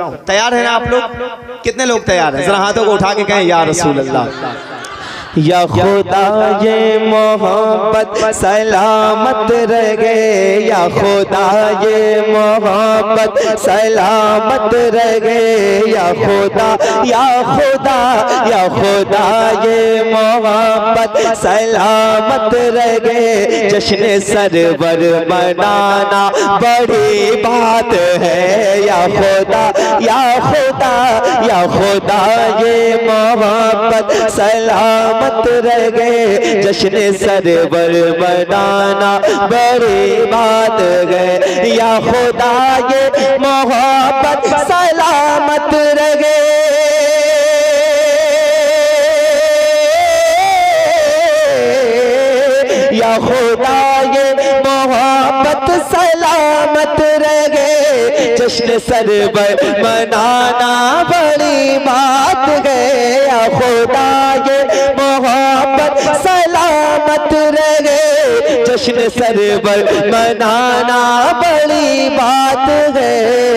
तैयार हैं ना आप लोग? कितने लोग तैयार हैं? जरा हाथों को उठा के कहें या रसूल अल्लाह। या खुदा ये मोहब्बत सलामत रहे, या खुदा ये मोहब्बत सलामत रहे, या खुदा या खुदा या खुदा ये मोहब्बत सलामत रहे। जश्न सरवर मनाना बड़ी बात है, या खुदा या खुदा या खुदा ये मोहब्बत सलामत मत रह गए। जश्न सरवर मनाना बड़ी बात गए, या खुदा ये मोहब्बत सलामत रह गए। या खुदा ये मोहब्बत सलामत रह गए। जश्न सरवर मनाना बड़ी बात गए, या खुदा ये मोहब्बत सलामत रह गए। जश्न सरवर मनाना बड़ी बात है।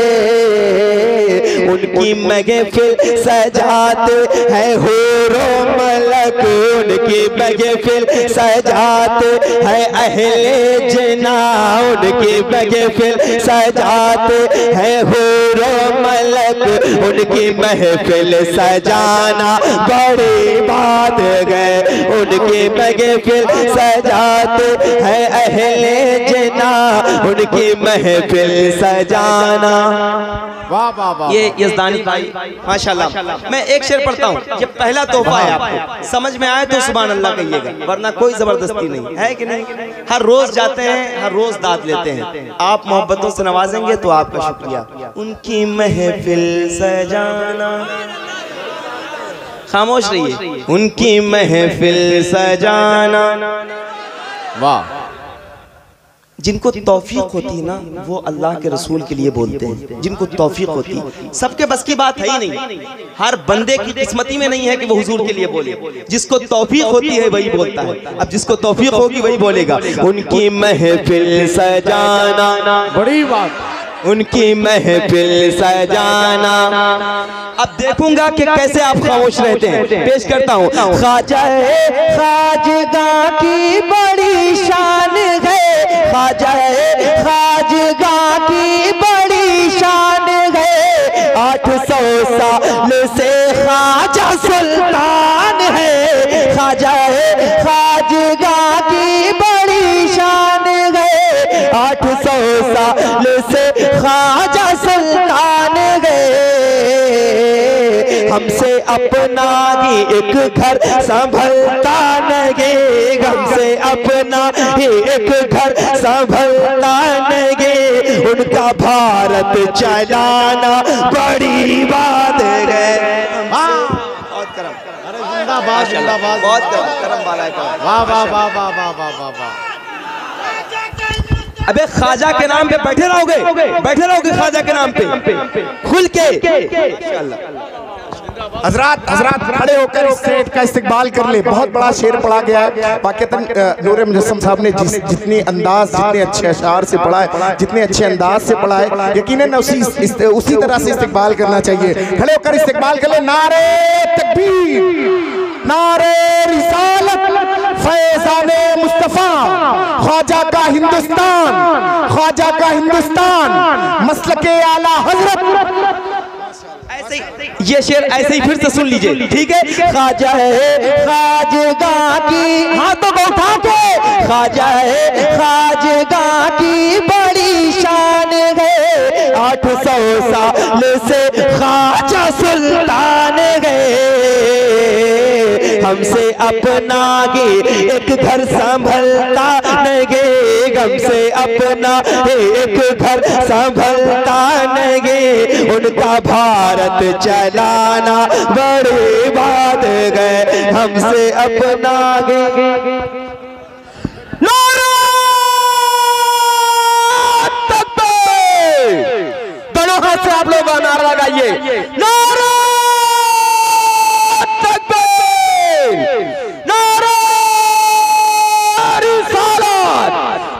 उनकी महफिल सजाते हैं हूरो मलक, उनकी महफिल सजाते हैं अहले जना, उनकी महफिल सजाते हैं हूरो मलक। उनकी महफिल सजाना बड़ी बात गए, उनकी महफिल सजाते हैं अहले जना, उनकी महफिल सजाना। वाह वाह वाह। ये यज़दानी भाई माशाल्लाह। मैं एक शेर पढ़ता हूँ, ये पहला तोहफा है आपको, समझ में आए तो सुभान अल्लाह कहिएगा, वरना कोई जबरदस्ती नहीं है कि नहीं। हर रोज जाते हैं, हर रोज दाद लेते हैं, आप मोहब्बतों से नवाजेंगे तो आपका शुक्रिया। उनकी महफिल सजाना, खामोश रहिए, उनकी महफिल सजाना। वाह। जिनको तौफीक होती है ना वो अल्लाह के रसूल के लिए बोलते हैं। जिनको तौफीक होती, सबके बस की बात है ही नहीं, हर बंदे की किस्मती में नहीं है कि वो हुजूर के लिए बोले। जिसको तौफीक होती है वही बोलता है। अब जिसको तौफीक होगी वही बोलेगा। उनकी महफिल सजाना, बड़ी बात, उनकी महफिल सजाना। अब देखूंगा कि कैसे आप खामोश रहते हैं। पेश करता हूँ। ख्वाजा खाजगा की बड़ी शान है, ख्वाजा खाजगा की बड़ी शान है। 800 साल से ख्वाजा सुल्तान है, ख्वाजा खाजगा की बड़ी शान है। 800 साल से ख्वाजा सुल्तान गए। हमसे अपना ही एक घर संभलता नगे, हमसे अपना ही एक घर संभलता नगे। उनका भारत चलाना बड़ी बात है। बहुत करम, जिंदाबाद जिंदाबाद, बहुत करम वाला है। वाह वाह वाह वाह वाह वाह वाह वाह। अबे ख्वाजा के नाम पे बैठे रहोगे, बैठे रहोगे ख्वाजा के नाम पे खुल के। हजरात हजरात खड़े होकर इस सेठ का इस्तेकबाल कर ले। बहुत बड़ा शेर पढ़ा गया है। पाकिस्तान नूरे मुजस्सम साहब ने जितनी अंदाज, जितने अच्छे अशार से पढ़ा है, जितने अच्छे अंदाज से पढ़ा है, यकीनन उसी तरह से इस्तेकबाल करना चाहिए। खड़े होकर इस्तेकबाल कर ले। नारे तकबीर, नारे रिसालत, फैज़ाने मुस्तफा, ख्वाजा का हिंदुस्तान, ख्वाजा का हिंदुस्तान, मसलके आला हजरत। ये शेर ऐसे ही फिर से सुन लीजिए, ठीक है। ख्वाजा है खाजगा की, हाथों को उठा के, ख्वाजा है खाजगा की बड़ी शान है। 800 साल से ख्वाजा सुल्तान गए। हमसे अपना गे एक घर संभलता नगे, हमसे अपना एक घर संभलता नगे। उनका भारत चलाना बड़ी बात गए, हमसे अपना गे। दोनों हाथ से आप लोग नारा लगाइए। नारा तकबीर, नारा रिसालत,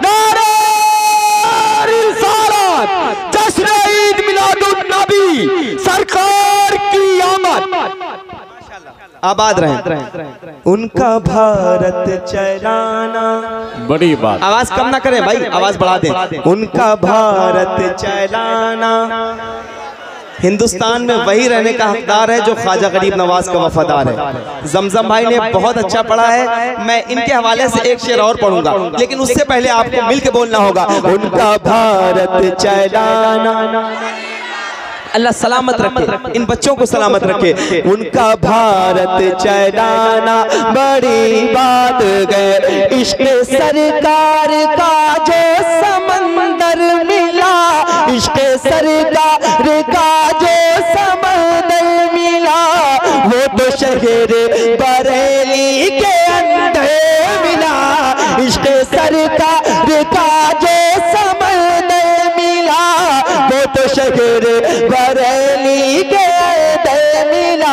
नारा रिसालत। जश्न ईद मिलादुन नबी, सरकार की आमद। आबाद रहे। उनका भारत चलाना, बड़ी बात, आवाज कम ना करें भाई, आवाज बढ़ा दें। उनका भारत चलाना, हिंदुस्तान में वही रहने का हकदार है जो ख्वाजा गरीब नवाज का वफादार है। जमजम भाई ने बहुत अच्छा पढ़ा है, मैं इनके हवाले से एक शेर और पढ़ूंगा, लेकिन उससे पहले आपको मिलके बोलना होगा। उनका भारत चलाना, अल्लाह सलामत रखे, इन बच्चों को सलामत रखे। उनका भारत चलाना बड़ी बात गए, इश्क सरकार का जो समंदर मिला, इश्क सरकार का जो समंदर मिला, वो तो शहर बरेली के अंदर मिला। इश्क सरकार का जो समंदर मिला, वो तो शहर बरेली के अंदर मिला।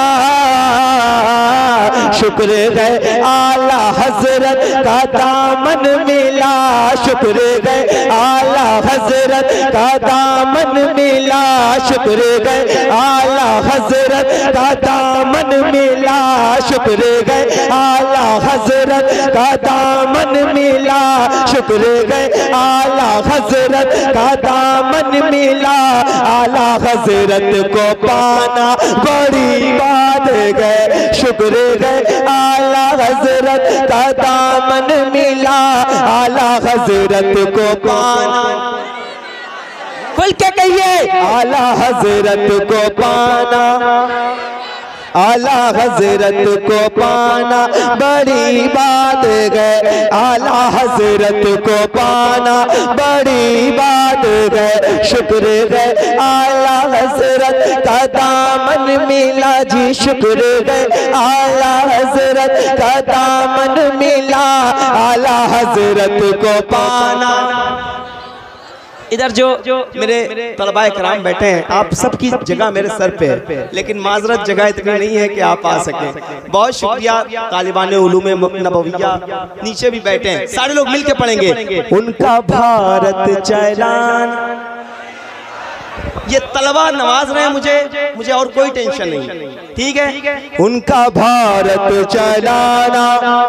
शुक्र है आला हजरत का दामन मिला, शुक्र है आला हजरत का दामन मिला, शुक्र है आला हजरत का दामन मिला, शुक्र है आला हजरत का दामन मिला, शुक्र है आला हजरत का दामन मिला। आला हजरत को पाना बड़ी बात है, शुक्र है आला हजरत का दामन मिला। आला हजरत को पाना, खुल के कहिए, आला हजरत को पाना, आला हजरत को पाना बड़ी बात है, आला हजरत को पाना बड़ी बात है। शुक्र है आला हजरत का दामन मिला जी, शुक्र है आला हजरत का दामन मिला। आला हजरत को पाना। इधर जो मेरे तलबाए कराम बैठे हैं, आप सबकी जगह मेरे सर पे है, लेकिन माजरत जगह इतनी नहीं है कि आप आ सकें। बहुत शुक्रिया तालिबान उलूम नबविया नीचे भी बैठे हैं, सारे लोग मिलके पढ़ेंगे। उनका भारत चलाना, ये तलबा नवाज रहे हैं, मुझे और कोई टेंशन नहीं, ठीक है। उनका भारत चलाना,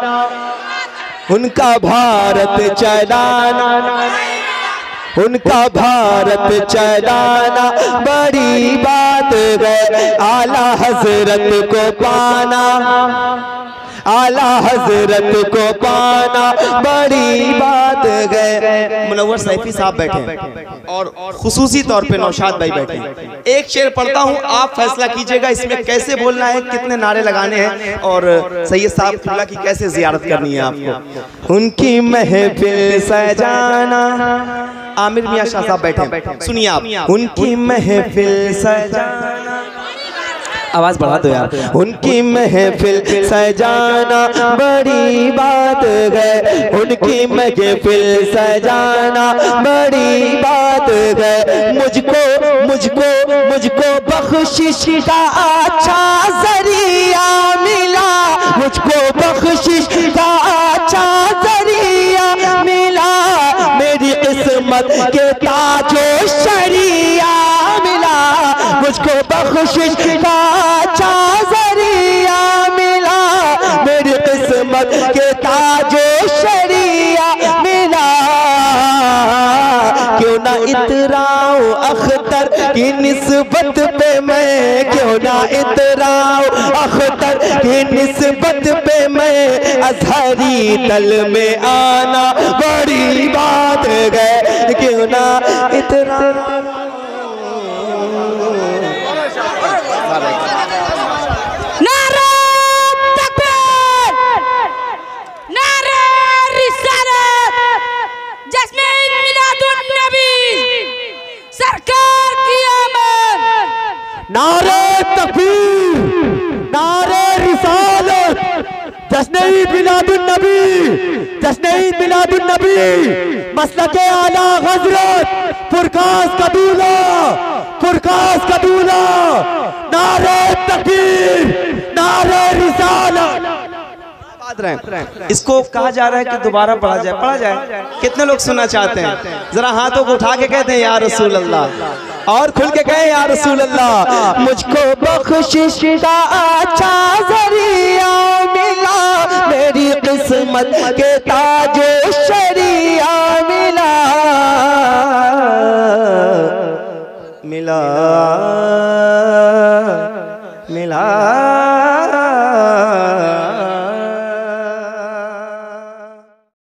उनका भारत चलाना, उनका भारत चलाना बड़ी बात है। आला हजरत को पाना, आला हजरत को पाना बड़ी बात है। मुनव्वर सैफी साहब बैठे हैं और खुसूसी तौर पे नौशाद भाई बैठे हैं। एक शेर पढ़ता हूँ, आप फैसला कीजिएगा इसमें कैसे बोलना है, कितने नारे लगाने हैं और सैयद साहब किबला की कैसे जियारत करनी है आपको। उनकी महफिल सजाना, आमिर मियां शाह साहब बैठे हैं, सुनिए आप। उनकी महफिल सजाना, आवाज बढ़ा दो यार। उनकी महफिल सजाना बड़ी बात है, उनकी महफिल सजाना बड़ी बात है। मुझको मुझको मुझको बख्शिश का अच्छा जरिया मिला, मुझको बख्शिश का अच्छा जरिया मिला। मेरी किस्मत के ताजो शरिया मिला, मुझको बख्शिश का अच्छा जरिया मिला। मेरी किस्मत के ताजो शरिया मिला। क्यों ना इतराऊं अख्तर की निस्बत पे मैं, क्यों ना इतराऊं अख्तर की निस्बत पे मैं। अजहरी दल में आना बड़ी बात है, क्यों ना इतराऊं। सरकार की आमद, नारे तकबीर, नारे रिसालत, जश्न ईद मिलादुन नबी, जश्न ईद मिलादुन नबी। मसलके आला हजरत फुरकास का दूल्हा, फुरकास का दूल्हा। नारे तकबीर, नारे रिसालत। रहे। इसको कहा जा रहा है कि दोबारा पढ़ा जाए, पढ़ा जाए। कितने लोग सुनना चाहते हैं? जरा हाथों को उठा के कहते हैं या रसूल अल्लाह, और खुल के कहें या रसूल अल्लाह। मुझको बख्शिश का अच्छा जरिया मिला, मेरी किस्मत के ताजे शरिया मिला, मिला मिला